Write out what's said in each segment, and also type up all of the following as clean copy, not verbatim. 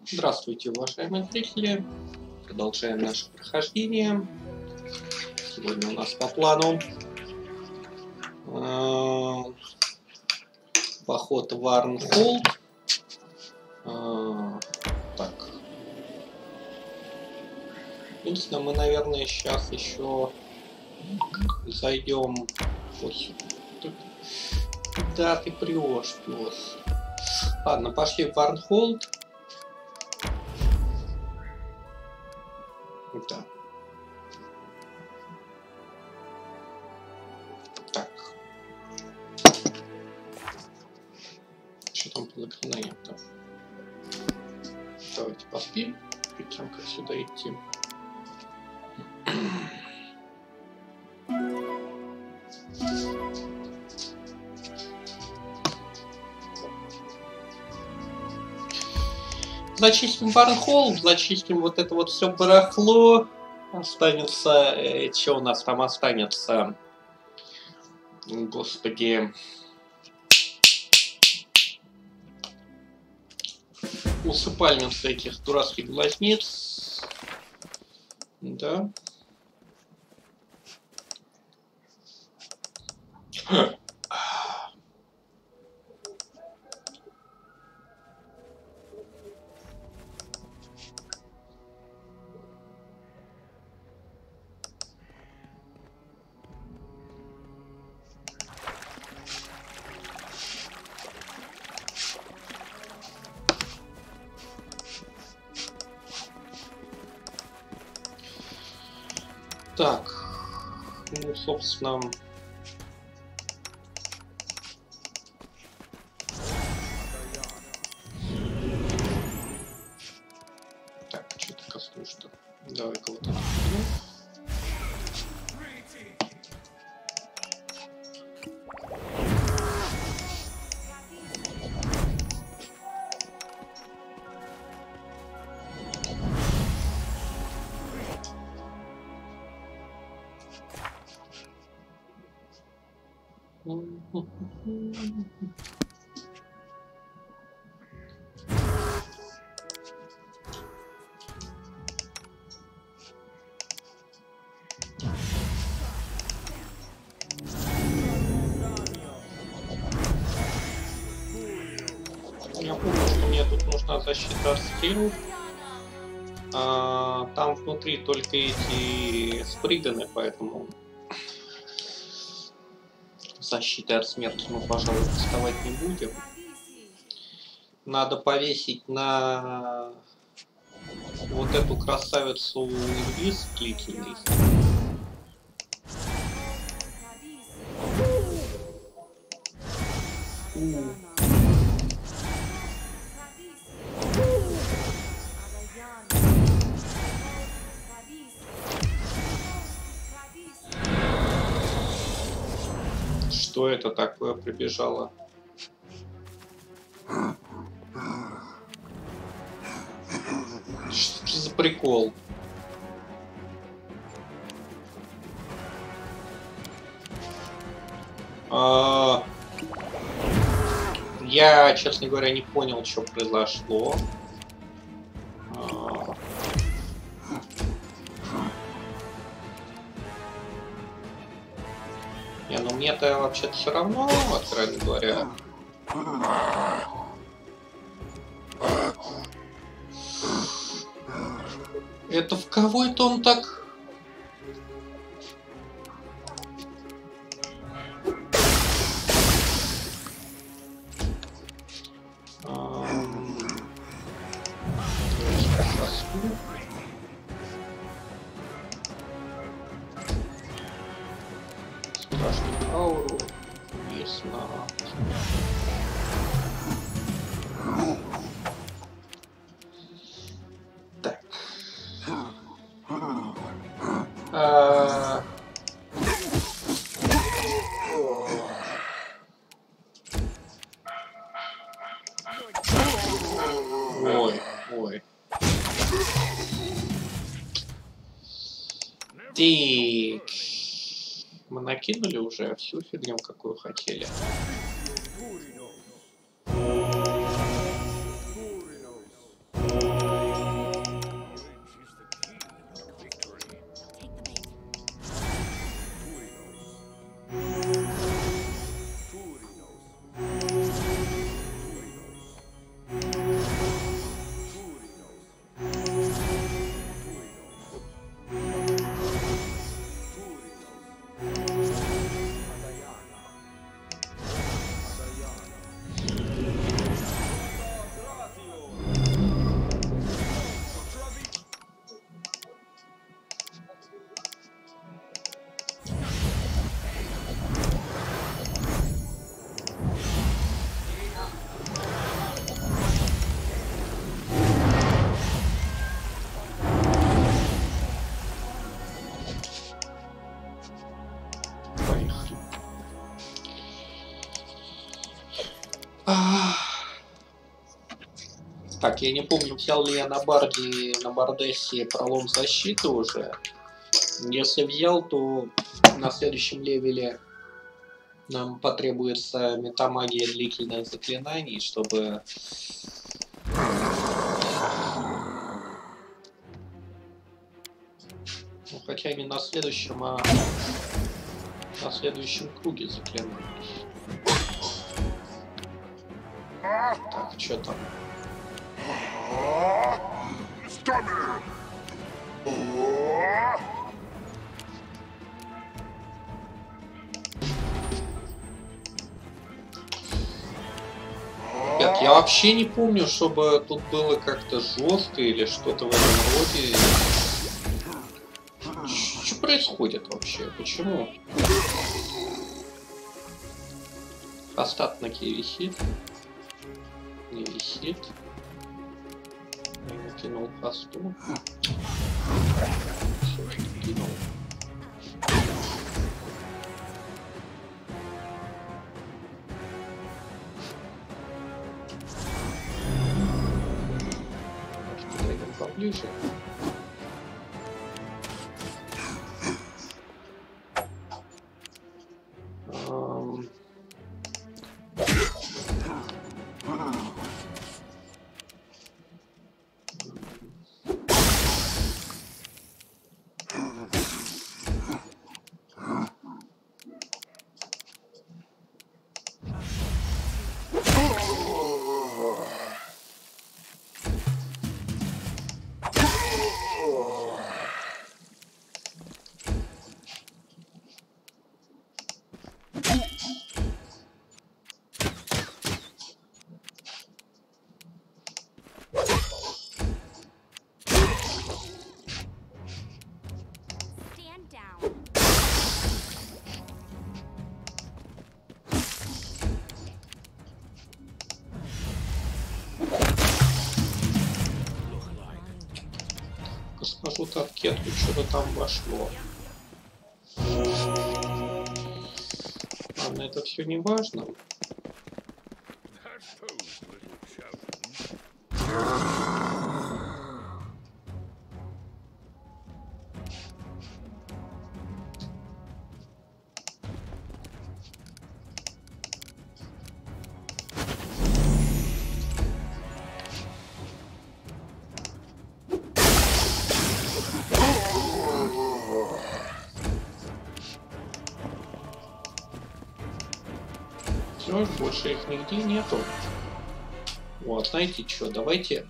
Здравствуйте, уважаемые зрители. Продолжаем наше прохождение. Сегодня у нас по плану поход в Варнхолд. Так. Единственное, мы, наверное, сейчас еще зайдем. Ой, куда ты прешь, пес? Ладно, пошли в Варнхолд. Да. Так. Что там по заклинаниям-то? Давайте поспим, перед тем, как сюда идти. Зачистим Варнхолд, зачистим вот это вот все барахло. Останется... что у нас там останется? Господи. Усыпальница этих дурацких глазниц. Да. Так, ну, собственно, так, что-то коснусь-то. Давай-ка вот это. Я помню, что мне тут нужна защита от стрел. Там внутри только эти сприганы, поэтому защиты от смерти мы, пожалуй, доставать не будем. Надо повесить на вот эту красавицу инвиз длительный. Что это такое прибежало? Что за прикол? Я, честно говоря, не понял, что произошло. Не, ну мне-то вообще-то все равно, откровенно говоря. Это в кого это он так? Страшную ауру. Ясно. Так. Ой. Так. Мы накинули уже всю фигню, какую хотели. Так, я не помню, взял ли я на Барде, на Бардессе пролом защиты уже. Если взял, то на следующем левеле нам потребуется метамагия длительных заклинаний, чтобы... Ну, хотя не на следующем, а на следующем круге заклинаний. Так, что там? Ребят, я вообще не помню, чтобы тут было как-то жестко или что-то в этом роде. Что происходит вообще? Почему? Остат на кей висит. Не висит. Я накинул хосту. Все, кинул. Подойдем поближе. Скажу таркетку, что-то там вошло. Ладно, это все не важно. Все, больше их нигде нету. Вот, знаете что, давайте...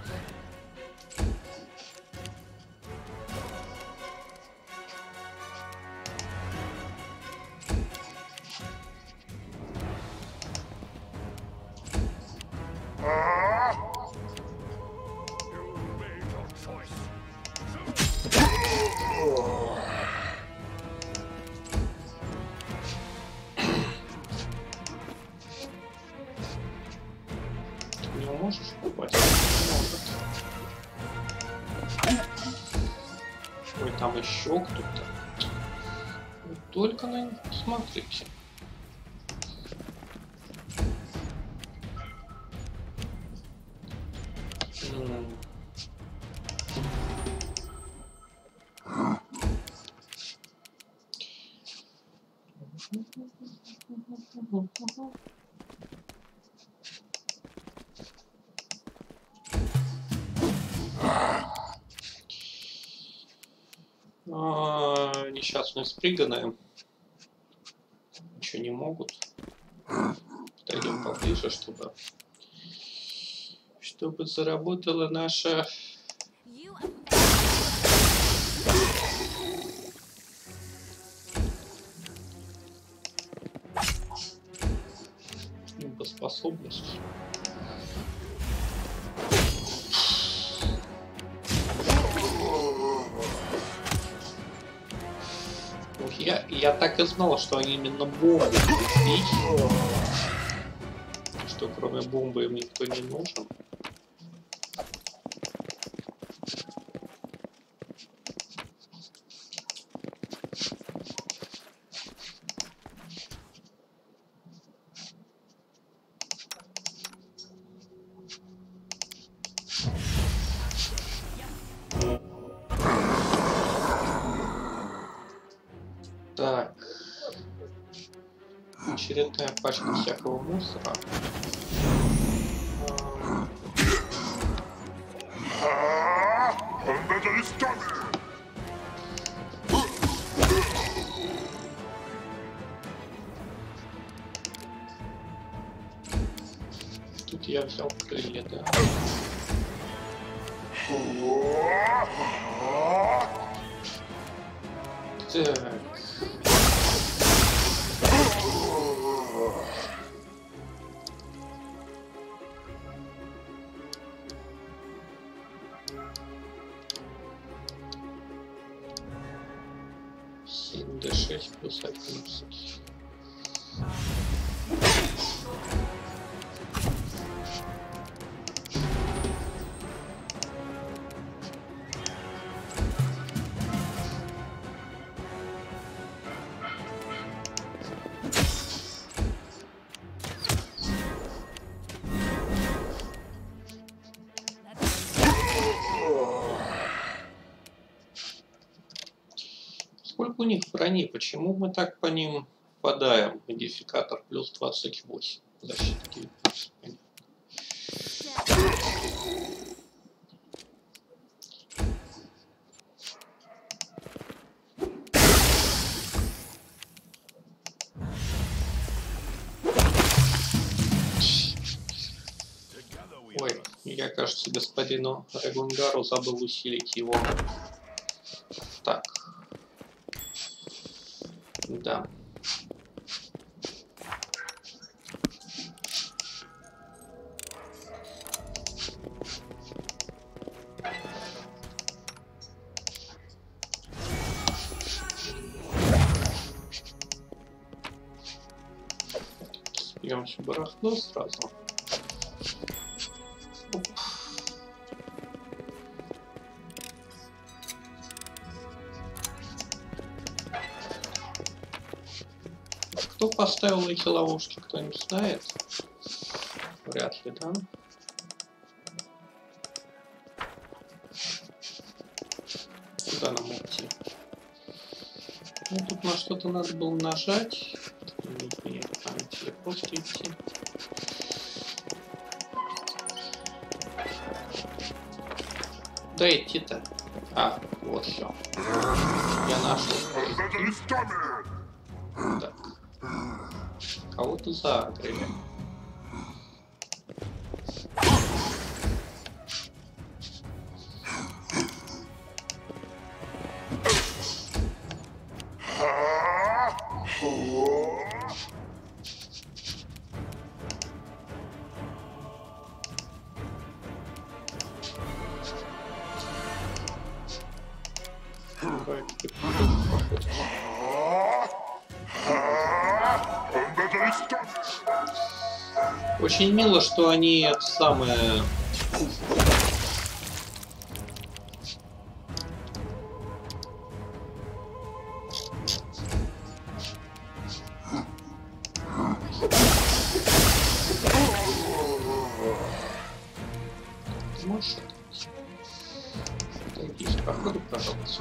Можешь попасть? Ой, там еще кто-то. Только на них посмотрите. Несчастные спрыганые. Ничего не могут. Подойдем поближе, чтобы заработала наша... способность. Я так и знал, что они именно бомбы будут, что кроме бомбы им никто не нужен. очередная пачка всякого мусора. Тут я взял крылья, да. Так. D6 плюс 11. Сколько у них брони? Почему мы так по ним попадаем? Модификатор плюс 28. Защита 19. Ой, я, кажется, господину Регунгару забыл усилить его. Так. Да. Берем все барахло сразу. Оп. Кто поставил эти ловушки, кто-нибудь знает? Вряд ли, да? Куда нам идти? Ну, тут на что-то надо было нажать. Нет, памяти, или просто идти. Да идти-то. А, вот все. Я нашел. Так. Кого-то закрыли. Очень мило, что они это самое... Ты можешь отойти с прохода, пожалуйста.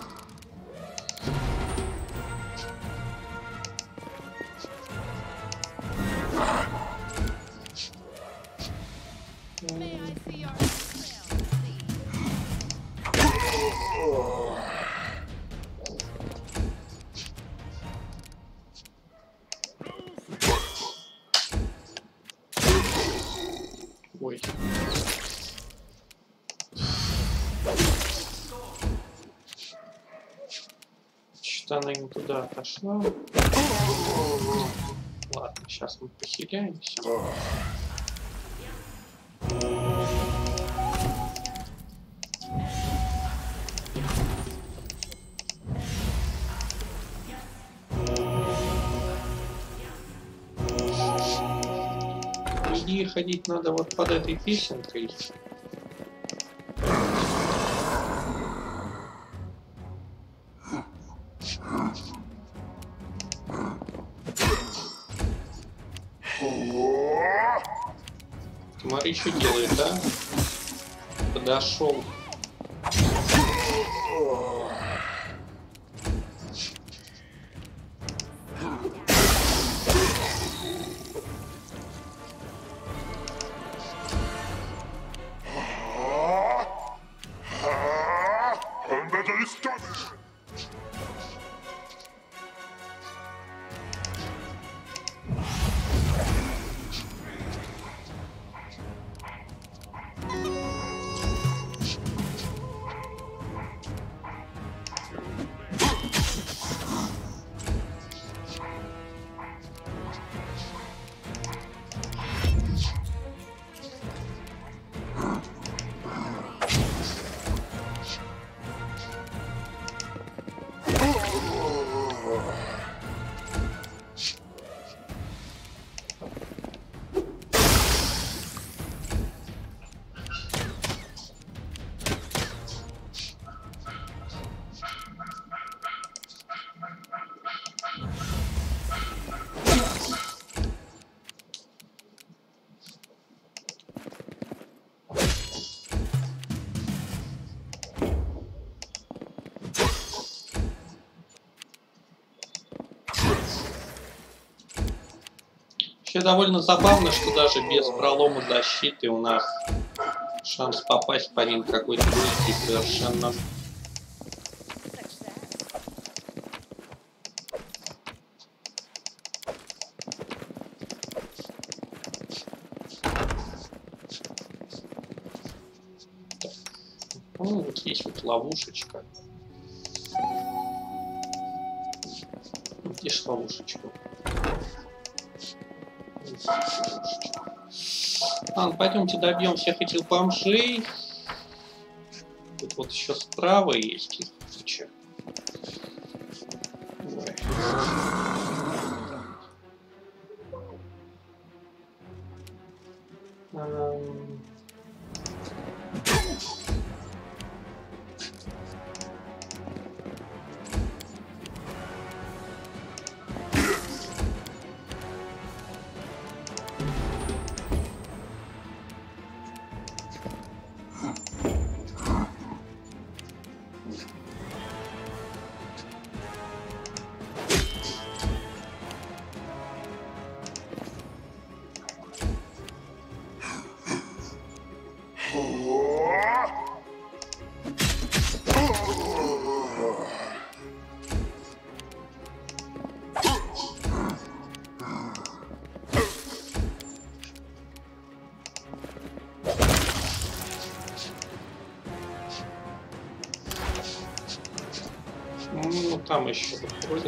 Ой. Что-то она не туда отошла. Ладно, сейчас мы похиляемся. По идее, ходить надо вот под этой песенкой. Смотри, что делает, да? Подошел. Вообще довольно забавно, что даже без пролома защиты у нас шанс попасть по ним какой-то близкий совершенно. Ну, вот есть вот ловушечка. Видишь ловушечку? Ладно, пойдемте добьем всех этих бомжей. Тут вот еще справа есть их куча. Ну, там еще ходят,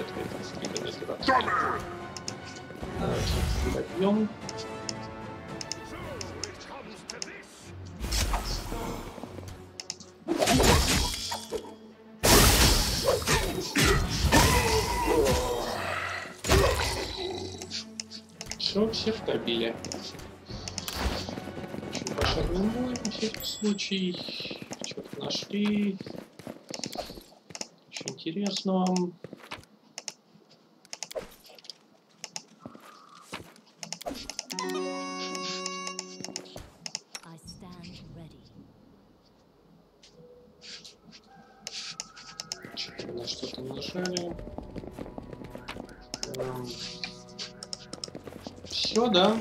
давайте добьем. Все, всех добили. Пошагнем бой на всякий случай. Что-то нашли. Очень интересно. На что-то нажали. Все, да.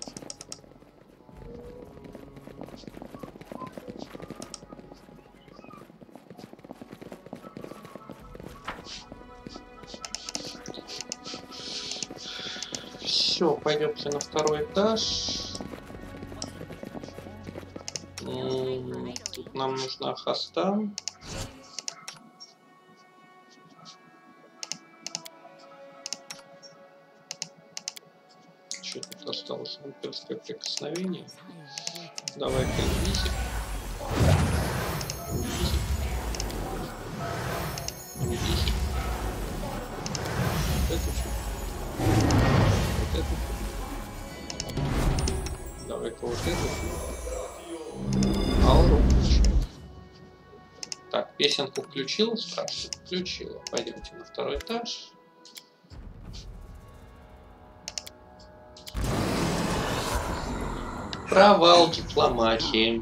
Все, пойдемте на второй этаж. Тут нам нужна хоста. Что тут осталось? Вампирское прикосновение. Давай-ка инвизик. Инвизик. Вот это что? Вот это что? Давай-ка вот это что? Ауру. Так, песенку включила, спрашиваю. Включила. Пойдемте на второй этаж. Провал дипломатии.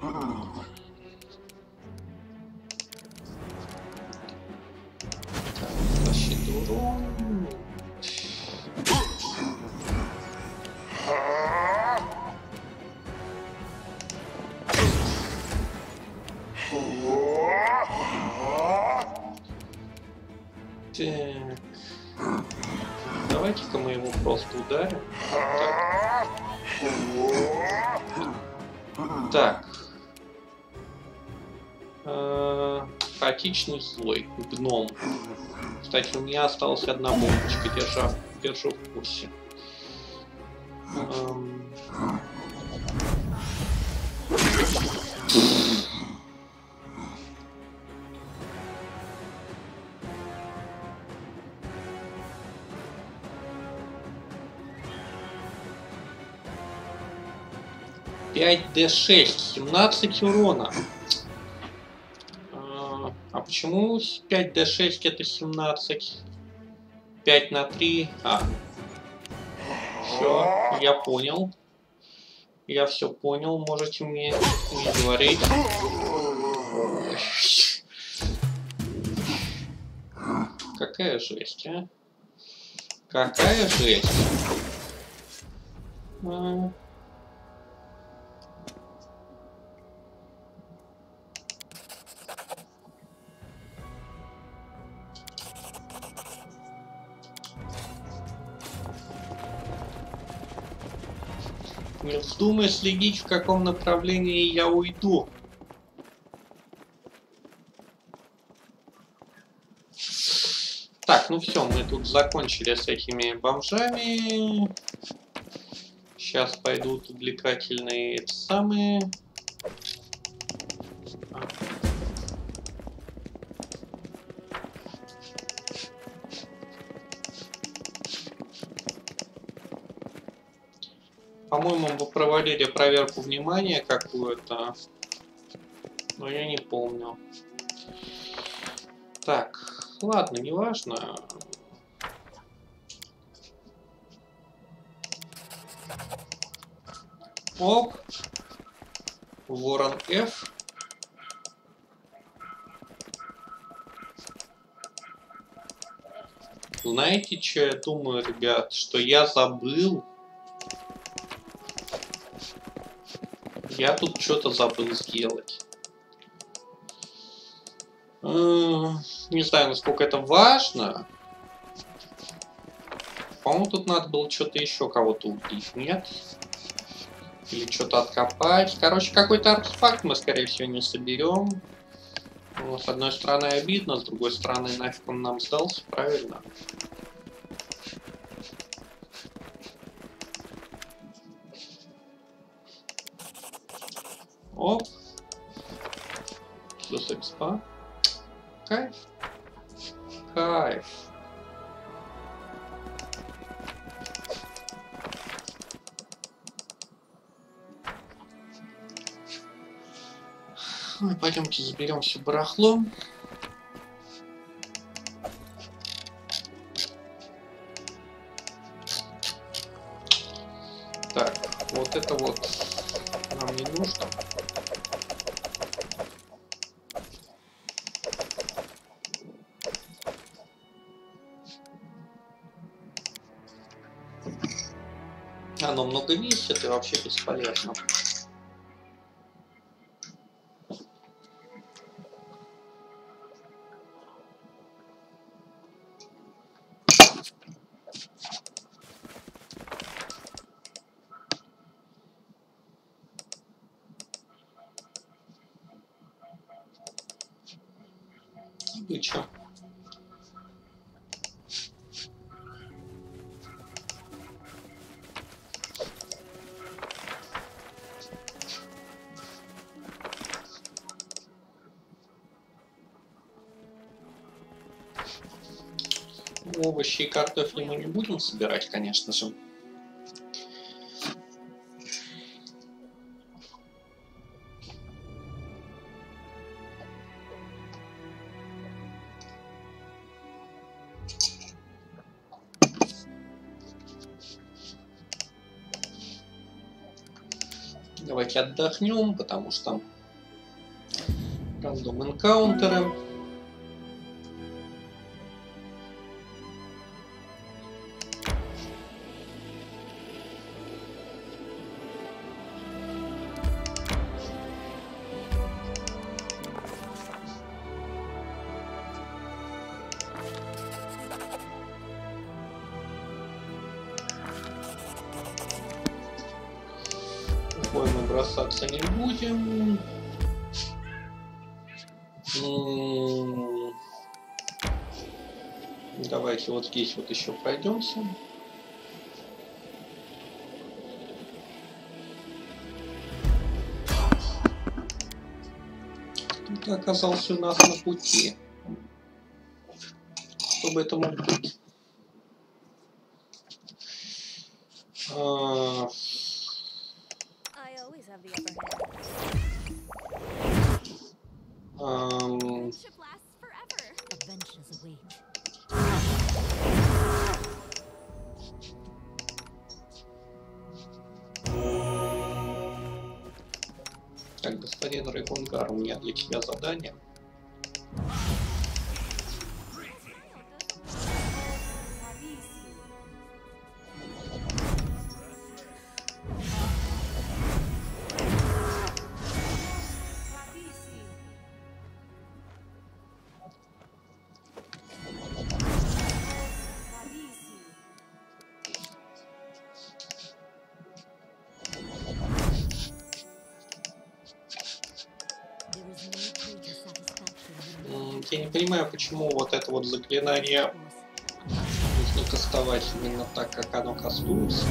Защита урон. Так. Давайте-ка мы его просто ударим. Так. Хаотичный злой. Гном. Кстати, у меня осталась одна бомбочка. Держу в курсе. Пять d6, 17 урона. А почему 5 d6 это 17? 5 на 3. Все, я понял. Я все понял, можете мне не говорить. Какая жесть, а? Какая жесть. Не вздумай следить, в каком направлении я уйду. Так, ну все, мы тут закончили с этими бомжами. Сейчас пойдут увлекательные самые. По-моему, мы проводили проверку внимания какую-то, но я не помню. Так, ладно, неважно. Оп. Ворон F. Знаете, что я думаю, ребят? Что я забыл. Я тут что-то забыл сделать. Не знаю, насколько это важно. По-моему, тут надо было что-то еще кого-то убить, нет? Или что-то откопать. Короче, какой-то артефакт мы, скорее всего, не соберем. Ну, с одной стороны, обидно, с другой стороны, нафиг он нам сдался, правильно? Оп. Плюс экспа. Кайф. Кайф. Ну, пойдемте заберем все барахло. Так, вот это вот нам не нужно. Оно много весит и вообще бесполезно. И чё? Овощи и картофель мы не будем собирать, конечно же. Давайте отдохнем, потому что рандом энкаунтеры. Мы бросаться не будем. Давайте вот здесь вот еще пройдемся. Кто-то оказался у нас на пути. Что бы это могло быть? Так, господин Рейконгар, у меня для тебя задание. Я не понимаю, почему вот это вот заклинание нужно кастовать именно так, как оно кастуется.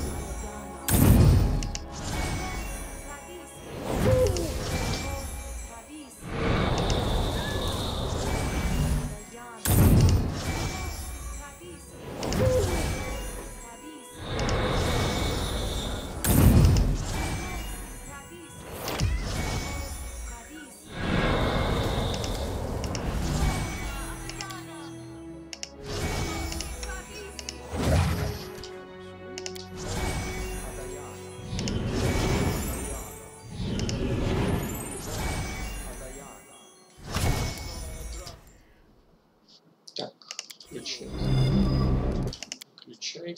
Так, включай. Включай.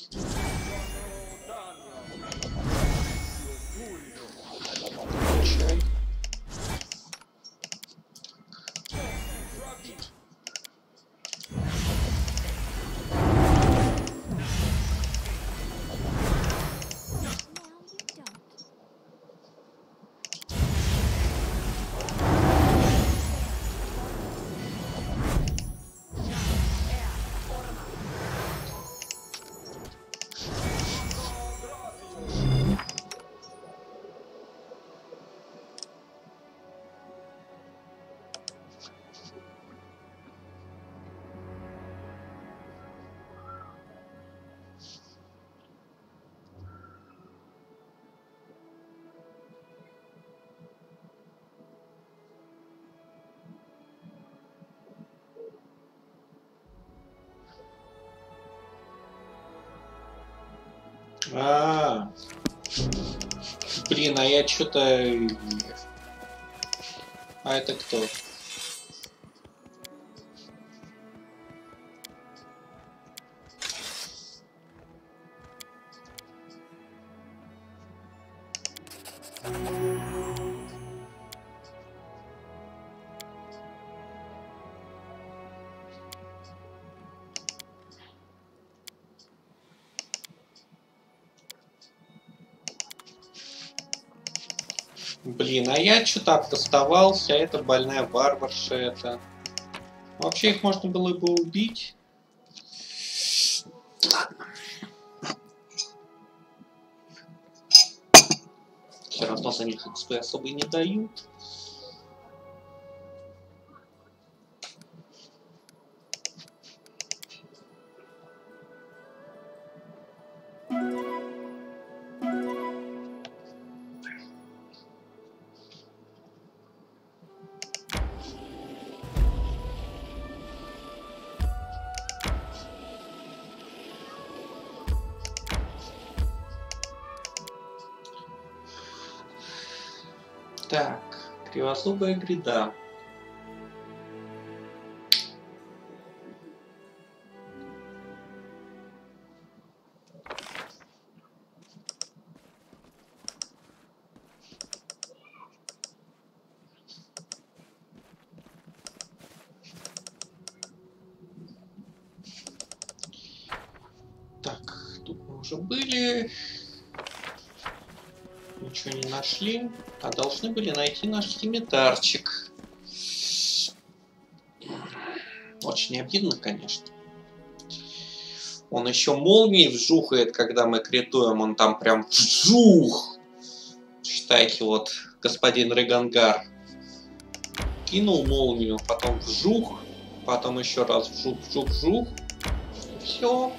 Включай. Блин, а я что-то... А это кто? Блин, а я что-то оставался, это больная варварша, это... Вообще их можно было бы убить. Ладно. Все равно за них XP особо и не дают. Так, кривозубая гряда. Так, тут мы уже были. Ничего не нашли, а должны были найти наш скимитарчик. Очень обидно, конечно. Он еще молнией вжухает, когда мы критуем, он там прям вжух. Считайте, вот господин Регангар кинул молнию, потом вжух, потом еще раз вжух, вжух, вжух. Все.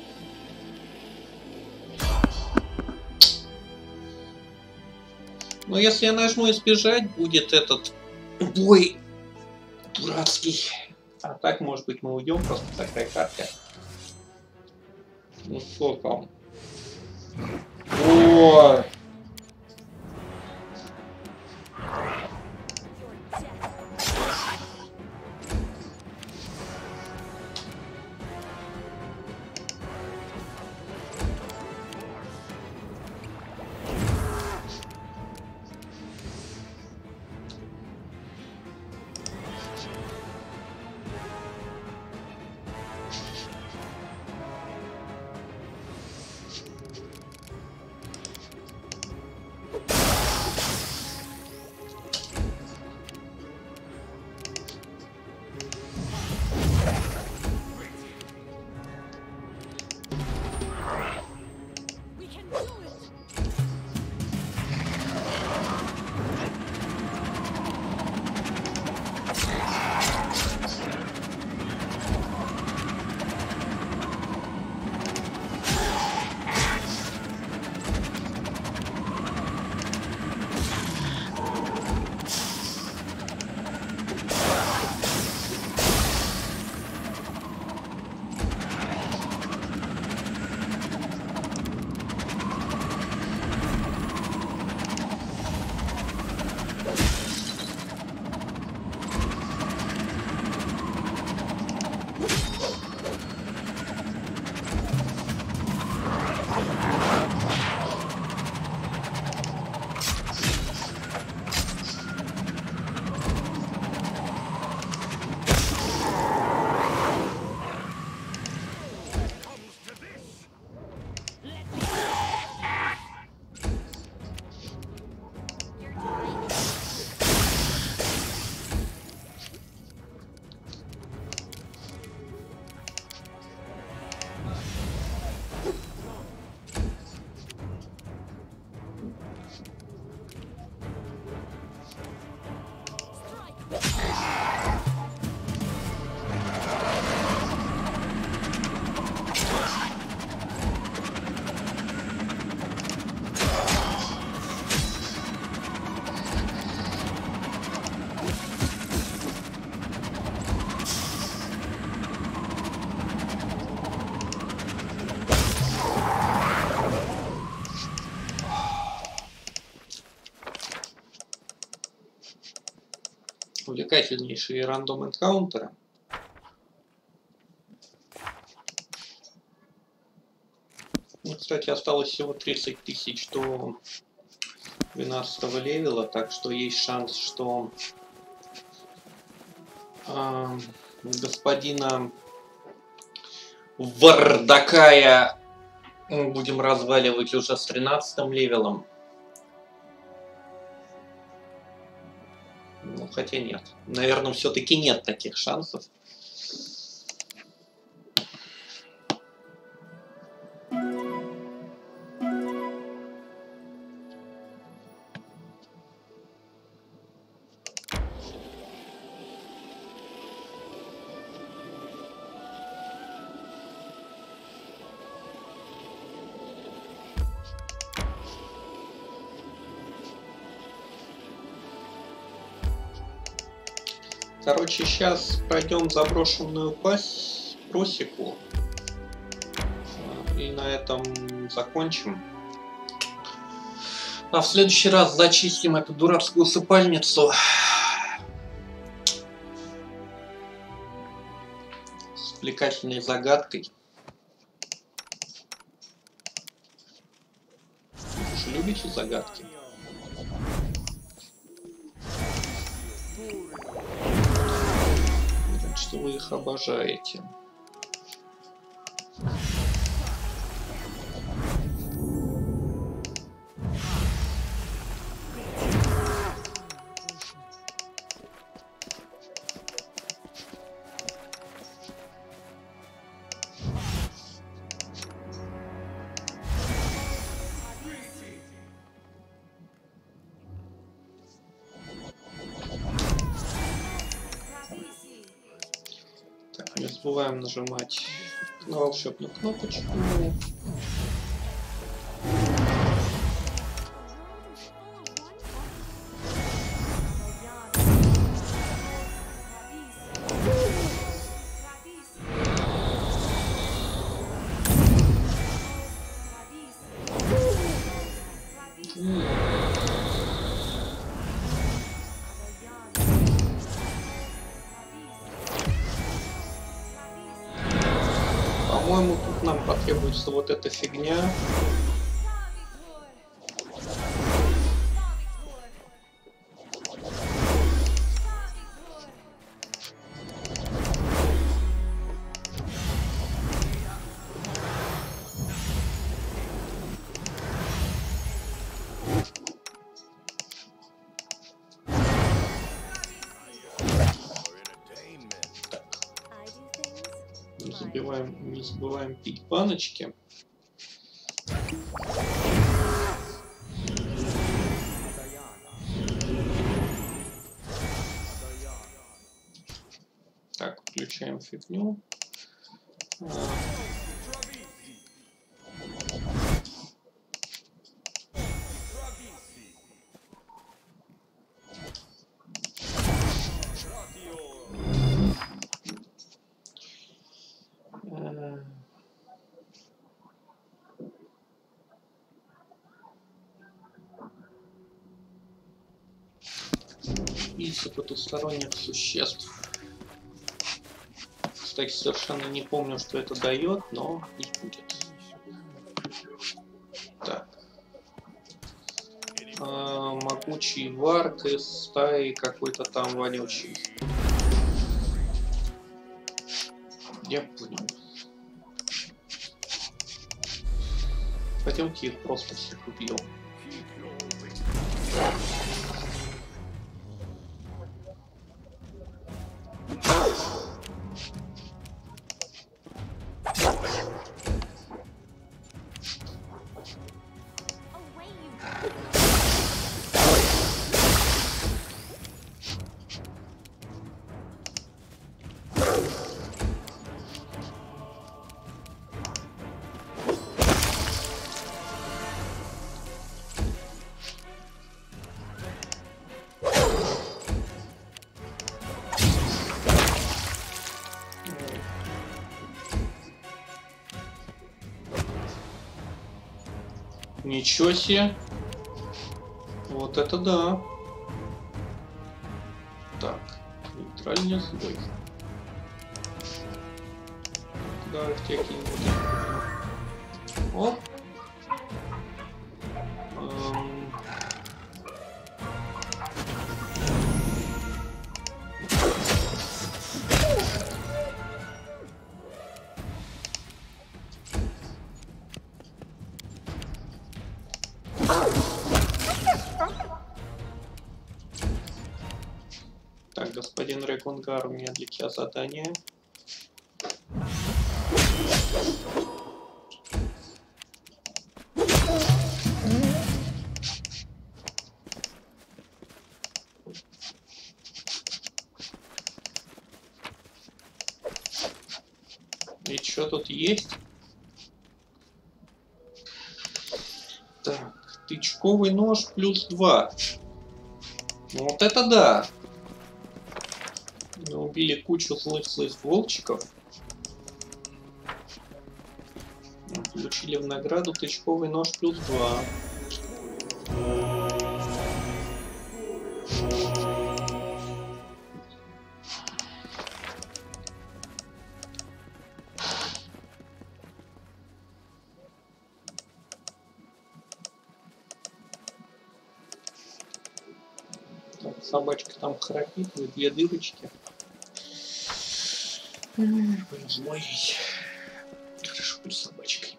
Но если я нажму избежать, будет этот бой дурацкий. А так, может быть, мы уйдем просто в такой карте. Ну что там? Ой! Увлекательнейшие рандом энкаунтеры. Ну, кстати, осталось всего 30 тысяч до 12 левела, так что есть шанс, что господина Вардакая будем разваливать уже с 13 левелом. Ну, хотя нет. Наверное, все-таки нет таких шансов. Короче, сейчас пройдем заброшенную просеку. И на этом закончим. А в следующий раз зачистим эту дурацкую усыпальницу. С увлекательной загадкой. Вы же любите загадки? Что вы их обожаете. Не забываем нажимать на волшебную кнопочку. По-моему, тут нам потребуется вот эта фигня. Не забываем пить баночки. Так, включаем фигню. Из потусторонних существ. Кстати, совершенно не помню, что это дает, но пусть будет. Так. Могучий варк из стаи какой-то там вонючий. Я понял. Пойдемте их просто всех убьем. Ничего себе. Вот это да. Так, нейтральный слой. Давай в тебя кинем. Оп. Так, господин Рекунгар, у меня для тебя задание. И что тут есть? Так, тычковый нож +2. Вот это да! Мы убили кучу злых волчиков. Получили в награду тычковый нож +2. Так, собачка там храпит, и 2 дырочки. Злой. Хорошо быть собачкой.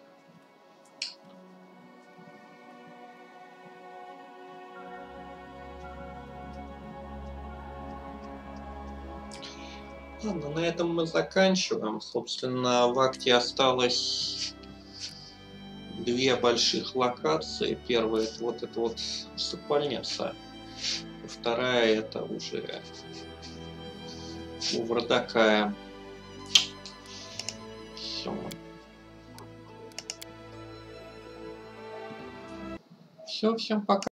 Ладно, на этом мы заканчиваем. Собственно, в акте осталось 2 больших локации. Первая это вот усыпальница. Вторая это уже у Вардакая. Все, всем пока.